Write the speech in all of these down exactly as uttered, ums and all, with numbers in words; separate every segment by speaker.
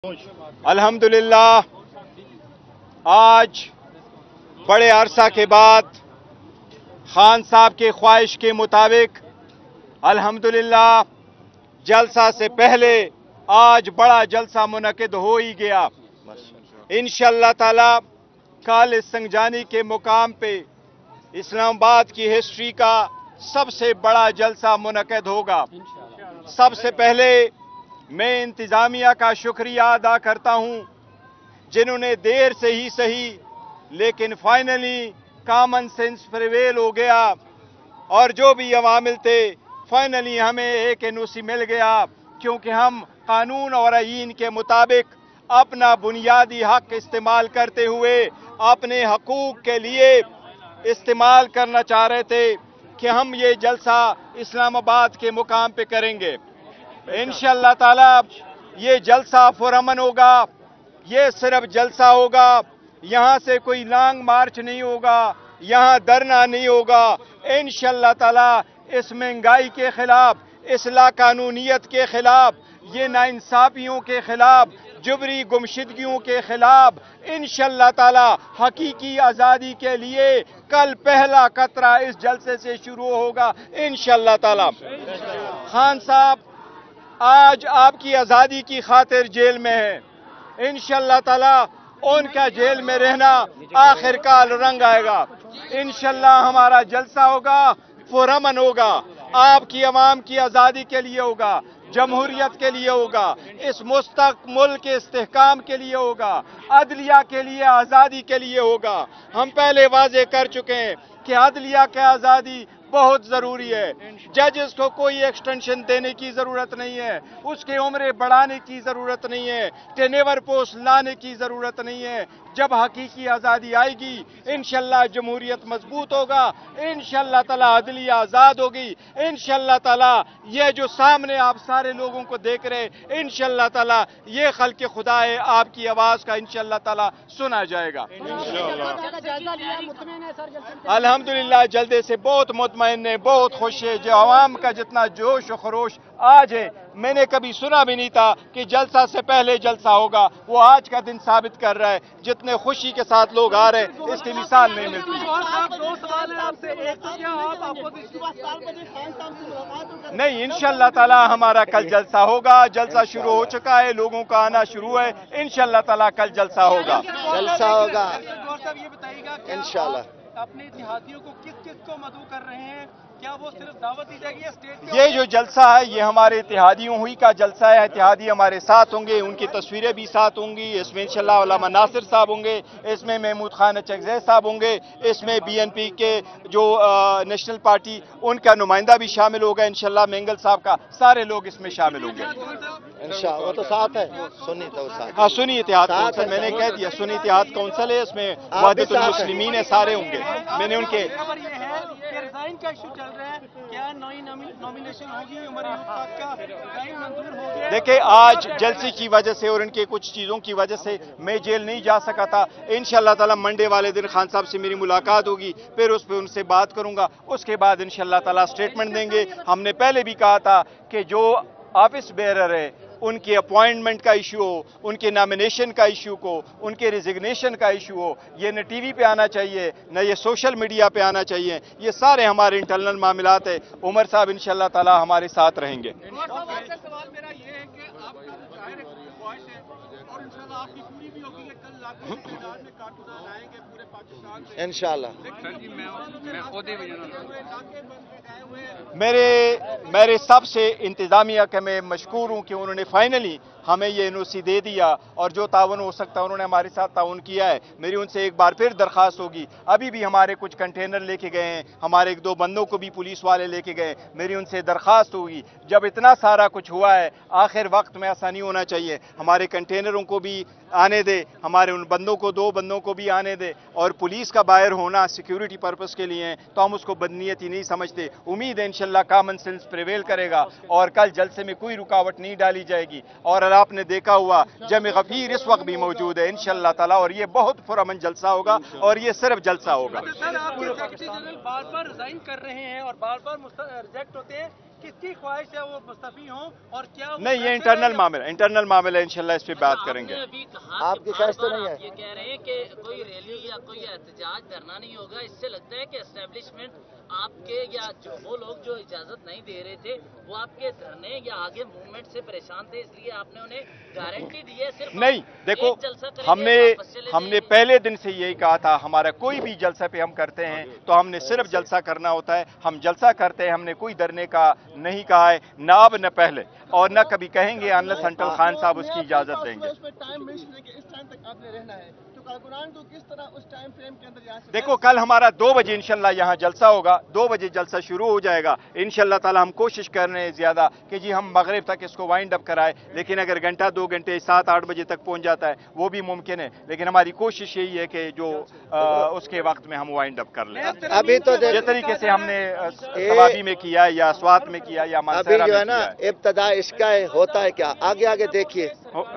Speaker 1: अल्हम्दुलिल्लाह आज बड़े अरसा के बाद खान साहब के ख्वाहिश के मुताबिक अल्हम्दुलिल्लाह जलसा से पहले आज बड़ा जलसा मुनक़िद हो ही गया। इंशाअल्लाह ताला कल इस संगजानी के मुकाम पे इस्लामाबाद की हिस्ट्री का सबसे बड़ा जलसा मुनक़िद होगा। सबसे पहले मैं इंतज़ामिया का शुक्रिया अदा करता हूं जिन्होंने देर से ही सही लेकिन फाइनली कॉमन सेंस प्रिवेल हो गया और जो भी अवामिल थे फाइनली हमें एक एनओसी मिल गया, क्योंकि हम कानून और आईन के मुताबिक अपना बुनियादी हक इस्तेमाल करते हुए अपने हकूक के लिए इस्तेमाल करना चाह रहे थे कि हम ये जलसा इस्लामाबाद के मुकाम पे करेंगे। इंशाअल्लाह ताला ये जलसा पुरअमन होगा। ये सिर्फ जलसा होगा, यहाँ से कोई लॉन्ग मार्च नहीं होगा, यहाँ धरना नहीं होगा। इंशाअल्लाह ताला इस महंगाई के खिलाफ, इस लाकानूनियत के खिलाफ, ये नाइंसाफियों के खिलाफ, जुबरी गुमशुदगियों के खिलाफ इंशाअल्लाह ताला हकीकी आज़ादी के लिए कल पहला कतरा इस जलसे से शुरू होगा इंशाअल्लाह ताला। खान साहब आज आपकी आज़ादी की खातिर जेल में है। इंशाअल्लाह ताला उनका जेल में रहना आखिरकार रंग आएगा। इंशाअल्लाह हमारा जलसा होगा, पुरअमन होगा, आपकी आवाम की आज़ादी के लिए होगा, जमहूरियत के लिए होगा, इस मुस्तक मुल्क के इस्तेहकाम के लिए होगा, अदलिया के लिए, आज़ादी के लिए होगा। हम पहले वाजे कर चुके हैं कि अदलिया की आज़ादी बहुत ज़रूरी है। जजेस को कोई एक्सटेंशन देने की ज़रूरत नहीं है, उसकी उम्रें बढ़ाने की ज़रूरत नहीं है, टेनेवर पोस्ट लाने की ज़रूरत नहीं है। जब हकीकी आज़ादी आएगी इंशाअल्लाह जमहूरियत मजबूत होगा, इंशाअल्लाह ताला अदलिया आज़ाद होगी। इंशाअल्लाह ताला ये जो सामने आप सारे लोगों को देख रहे इंशाअल्लाह ताला ये खल्क़ खुदा है, आपकी आवाज़ का इंशाअल्लाह ताला सुना जाएगा। अल्हम्दुलिल्लाह जल्दे से बहुत मुतमईन है, बहुत खुश है। जो आवाम का जितना जोश और खरोश आज है मैंने कभी सुना भी नहीं था कि जलसा से पहले जलसा होगा, वो आज का दिन साबित कर रहा है। जितने खुशी के साथ लोग आ रहे हैं इसकी मिसाल नहीं मिलती। नहीं, इंशाअल्लाह ताला हमारा कल जलसा होगा। जलसा शुरू हो चुका है, लोगों का आना शुरू है। इंशाअल्लाह ताला कल जलसा होगा,
Speaker 2: जलसा होगा
Speaker 3: ये बताइएगा
Speaker 2: इंशाअल्लाह।
Speaker 3: अपने इत्तेहादियों को किस किस को मदऊ कर रहे हैं? क्या वो सिर्फ दावत दी जाएगी या स्टेट?
Speaker 1: ये जो जलसा है ये हमारे इत्तेहादियों हुई का जलसा है। इत्तेहादी हमारे साथ होंगे, उनकी तस्वीरें भी साथ होंगी। इसमें इंशाअल्लाह उलमा नासिर साहब होंगे, इसमें महमूद खान चकज़ई साहब होंगे, इसमें बीएनपी के जो नेशनल पार्टी उनका नुमाइंदा भी शामिल होगा इंशाअल्लाह, मेंगल साहब का, सारे लोग इसमें शामिल होंगे
Speaker 2: इंशाअल्लाह। वो तो साथ है, सुन्नी तो साथ।
Speaker 1: हाँ, सुन्नी इत्तेहाद कौंसिल, मैंने कह दिया सुन्नी इत्तेहाद कौंसिल है, इसमें वहदतुल मुस्लिमीन है, सारे होंगे। मैंने उनके
Speaker 3: रिजाइन का इशू चल रहा है, क्या नई नॉमिनेशन होगी? उमर अयूब खान का रिजाइन मंजूर हो गया?
Speaker 1: देखिए आज जलसे की वजह से और इनके कुछ चीज़ों की वजह से मैं जेल नहीं जा सका था। इंशाअल्लाह ताला मंडे वाले दिन खान साहब से मेरी मुलाकात होगी, फिर उस पर उनसे बात करूंगा। उसके बाद इंशाअल्लाह ताला स्टेटमेंट देंगे। हमने पहले भी कहा था कि जो ऑफिस बेरर है उनकी अपॉइंटमेंट का इशू हो, उनके नॉमिनेशन का इशू को, उनके रिजिग्नेशन का इशू हो, ये न टीवी पे आना चाहिए न ये सोशल मीडिया पे आना चाहिए। ये सारे हमारे इंटरनल मामलात है। उमर साहब इंशाअल्लाह ताला हमारे साथ रहेंगे।
Speaker 3: सवाल मेरा ये है कि आपका जो जाहिर ख्वाहिश है और इंशाअल्लाह आपकी पूरी भी होगी कि कल लाखों की तादाद में कारकुनान आएंगे पूरे पाकिस्तान से
Speaker 2: इंशाअल्लाह।
Speaker 1: मेरे मेरे सबसे इंतज़ामिया के मैं मशकूर हूँ कि उन्होंने फाइनली हमें ये एनओसी दे दिया और जो ताउन हो सकता है उन्होंने हमारे साथ ताउन किया है। मेरी उनसे एक बार फिर दरख्वास्त होगी, अभी भी हमारे कुछ कंटेनर लेके गए हैं, हमारे एक दो बंदों को भी पुलिस वाले लेके गए। मेरी उनसे दरख्वास्त होगी जब इतना सारा कुछ हुआ है आखिर वक्त में ऐसा नहीं होना चाहिए, हमारे कंटेनरों को भी आने दे, हमारे उन बंदों को, दो बंदों को भी आने दे। और पुलिस का बाहर होना सिक्योरिटी पर्पस के लिए है तो हम उसको बदनीयत ही नहीं समझते। उम्मीद है इंशाअल्लाह कॉमन सेंस प्रिवेल करेगा और कल जलसे में कोई रुकावट नहीं डाली जाएगी और कल आपने देखा हुआ जम गफीर इस वक्त भी मौजूद है इंशाअल्लाह ताला, और ये बहुत पुरअमन जलसा होगा और ये सिर्फ जलसा होगा।
Speaker 3: सर, आपके सेक्रेटरी जनरल बार बार रिजाइन कर रहे हैं और बार बार रिजेक्ट होते हैं, किसकी ख्वाहिश है वो मुस्तफी हों और क्या
Speaker 1: नहीं, ये इंटरनल मामला इंटरनल मामला है, इंशाल्लाह इस पे बात करेंगे।
Speaker 2: आपकी ख्वाहिश तो नहीं है?
Speaker 4: ये कह रहे हैं कि कोई रैली या कोई एहतजाज धरना नहीं होगा, इससे लगता है कि एस्टेब्लिशमेंट आपके या जो वो लोग जो इजाजत नहीं दे रहे थे वो आपके धरने या आगे मूवमेंट से परेशान थे, इसलिए आपने उन्हें गारंटी दी है सिर्फ
Speaker 1: नहीं। देखो, हमने हमने पहले दिन से यही कहा था, हमारा कोई भी जलसा पे हम करते हैं तो हमने सिर्फ जलसा करना होता है, हम जलसा करते हैं, हमने कोई धरने का नहीं कहा है, ना अब न पहले और न कभी कहेंगे अनलेस अंटिल खान साहब उसकी इजाजत देंगे। देखो, कल हमारा दो बजे इंशाल्लाह यहाँ जलसा होगा, दो बजे जलसा शुरू हो जाएगा इंशाल्लाह ताला। हम कोशिश कर रहे हैं ज्यादा कि जी हम मगरिब तक इसको वाइंड अप कराए, लेकिन अगर घंटा दो घंटे सात आठ बजे तक पहुंच जाता है वो भी मुमकिन है, लेकिन हमारी कोशिश यही है कि जो आ, उसके वक्त में हम वाइंड अप कर लें।
Speaker 2: अभी तो
Speaker 1: जिस तरीके से हमने सवाबी में किया या स्वात में किया या
Speaker 2: अभी जो है ना इब्तदा इसका है, होता है क्या, आगे आगे देखिए।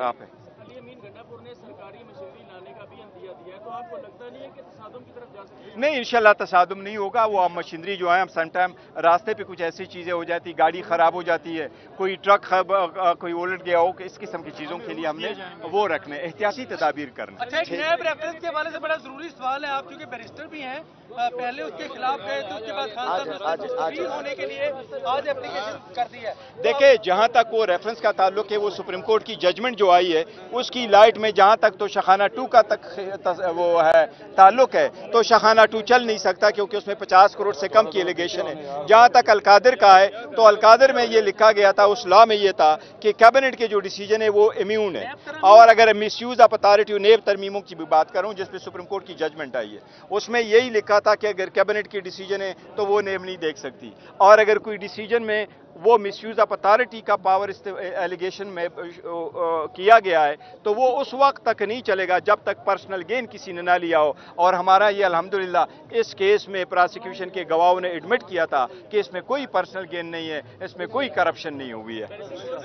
Speaker 1: नहीं, इंशाल्लाह तसादुम नहीं होगा। वो हम मशीनरी जो है, हम समटाइम रास्ते पे कुछ ऐसी चीज़ें हो जाती, गाड़ी ख़राब हो जाती है, कोई ट्रक कोई उलट गया हो, इस किस्म की चीज़ों के लिए हमने वो रखने, एहतियाती तदाबीर करना।
Speaker 3: अच्छा, एक नैब रेफरेंस के हवाले से बड़ा जरूरी सवाल है, आप क्योंकि बैरिस्टर भी हैं, पहले उसके खिलाफ गए तो उसके बाद खान साहब होने के लिए आज एप्लीकेशन कर दी है।
Speaker 1: देखिए, जहाँ तक वो रेफरेंस का ताल्लुक है, वो सुप्रीम कोर्ट की जजमेंट जो आई है उसकी लाइट में जहाँ तक तो शखाना टू का तक वो है ताल्लुक है, तो शखाना टू चल नहीं सकता क्योंकि उसमें पचास करोड़ से कम की एलिगेशन है। जहाँ तक अलकादिर का है तो अलकादिर में ये लिखा गया था, उस लॉ में ये था कि कैबिनेट के जो डिसीजन है वो इम्यून है, और अगर मिस यूज ऑफ अथॉरिटी नेब तरमीमों की भी बात करूँ जिसपे सुप्रीम कोर्ट की जजमेंट आई है, उसमें यही लिखा था कि अगर कैबिनेट की डिसीजन है तो वो नेम नहीं देख सकती, और अगर कोई डिसीजन में वो मिसयूज ऑफ अथॉरिटी का पावर एलिगेशन में किया गया है तो वो उस वक्त तक नहीं चलेगा जब तक पर्सनल गेन किसी ने ना लिया हो। और हमारा ये अल्हम्दुलिल्लाह इस केस में प्रोसिक्यूशन के गवाहों ने एडमिट किया था कि इसमें कोई पर्सनल गेन नहीं है, इसमें कोई करप्शन नहीं हुई है।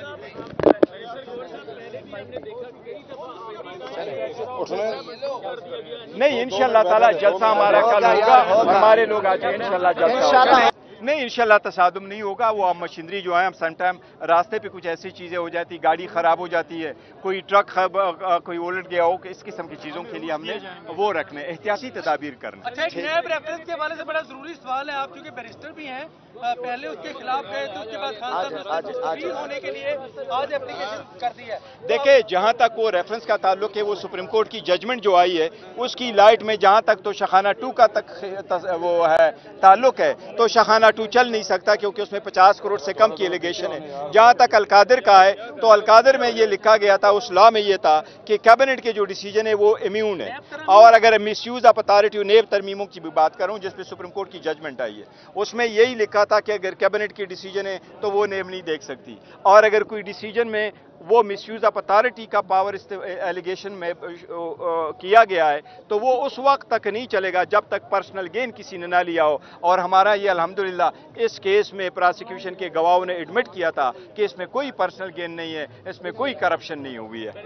Speaker 1: नहीं, इंशाल्लाह ताला जलसा हमारा कल होगा, हमारे लोग आ जाए इंशाल्लाह जलसा। नहीं, इंशाल्लाह तसादुम नहीं होगा। वो हम मशीनरी जो है, हम समटाइम रास्ते पे कुछ ऐसी चीज़ें हो जाती, गाड़ी ख़राब हो जाती है, कोई ट्रक कोई उलट गया हो, इस किस्म की चीज़ों के लिए हमने वो रखने, एहतियाती तदाबीर करना।
Speaker 3: अच्छा, एक नैब रेफरेंस के हवाले से बड़ा जरूरी सवाल है, आप क्योंकि बैरिस्टर भी हैं, पहले उसके खिलाफ गए तो उसके बाद खान साहब होने के लिए आज एप्लीकेशन कर दी है।
Speaker 1: देखिए, जहाँ तक वो रेफरेंस का ताल्लुक है, वो सुप्रीम कोर्ट की जजमेंट जो आई है उसकी लाइट में जहाँ तक तो शखाना टू का तक वो है ताल्लुक है, तो शखाना टू चल नहीं सकता क्योंकि उसमें पचास करोड़ से कम की एलिगेशन है। जहाँ तक अलकादिर का है तो अलकादिर में ये लिखा गया था, उस लॉ में ये था कि कैबिनेट के जो डिसीजन है वो इम्यून है, और अगर मिस यूज ऑफ अथॉरिटी नेब तरमीमों की भी बात करूँ जिसपे सुप्रीम कोर्ट की जजमेंट आई है, उसमें यही लिखा था कि अगर कैबिनेट की डिसीजन है तो वो नेम नहीं देख सकती, और अगर कोई डिसीजन में वो मिसयूज ऑफ अथॉरिटी का पावर एलिगेशन में किया गया है तो वो उस वक्त तक नहीं चलेगा जब तक पर्सनल गेन किसी ने ना लिया हो। और हमारा ये अल्हम्दुलिल्लाह इस केस में प्रोसिक्यूशन के गवाहों ने एडमिट किया था कि इसमें कोई पर्सनल गेन नहीं है, इसमें कोई करप्शन नहीं हुई है।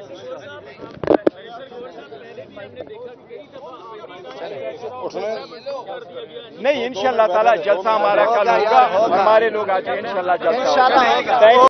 Speaker 1: नहीं, इंशाल्लाह ताला जलसा हमारा कल होगा, हमारे लोग आ जाए इंशाल्लाह जलसा।